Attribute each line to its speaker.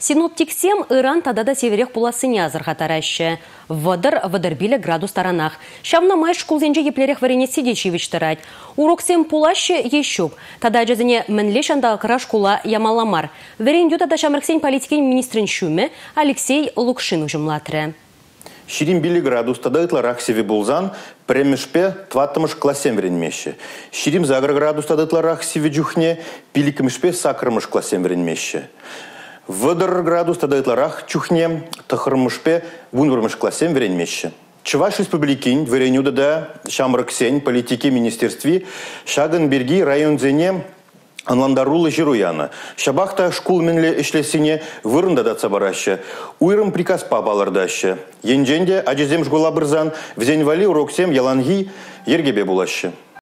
Speaker 1: Синоптиксем Иран тадада северех пуласыне азырхатараще. Вадыр биле градус таранах. Шавна май шкулзенже еплерех варене сидечевич тарать. Уроксем пулаще ещуп. Тада жазыне мінлешанда кыра шкула ямаламар. Верен ютада шамырксен политикен министрин шуме Алексей Лукшин ужымлатры.
Speaker 2: Ширим били градус тада ытларах севе булзан, премешпе тваттымыш классем веренмеші. Ширим загр градус тада ытларах севе джухне, пиликмешпе сакрымыш классем веренмеші. Вадыр градус тада ытларах чухне, тахрымышпе вунвырмыш классем веренмеші. Чуваш республикин веренюда да шамрыксен политики министерстви шагын берги районзене анландарулы жируяна. Шабахта шкул менле ишлесине вырында да цабараща. Уйрым приказ пабалардаща. Енженде ажезем жгула бырзан, взень вали уроксем яланги ергебе булаща.